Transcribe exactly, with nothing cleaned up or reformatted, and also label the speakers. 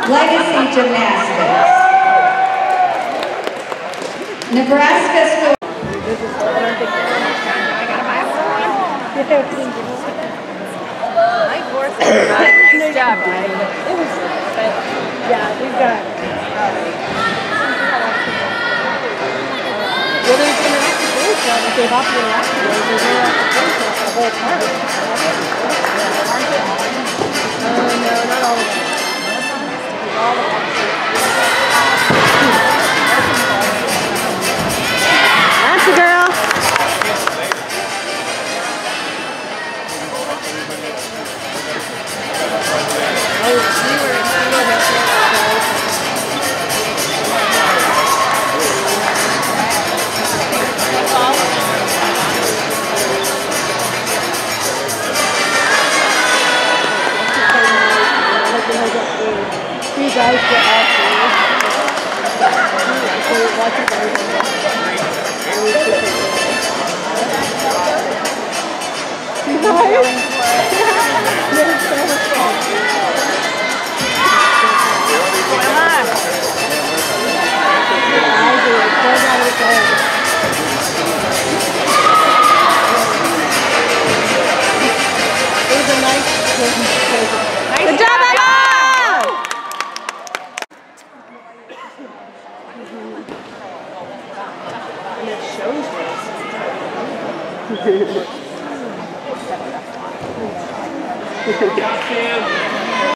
Speaker 1: Legacy Gymnastics. Nebraska School.
Speaker 2: My horse is right. Nice job, Ryan.
Speaker 3: Yeah, we've got.
Speaker 2: Well, there's been an extra finish job that they've opted to last year. There's no extra finish job the whole part. Uh, no, not all of them. All of them. That's a girl. Oh, we were in you guys get off here. So we watch it Good job, Emma! And it shows this.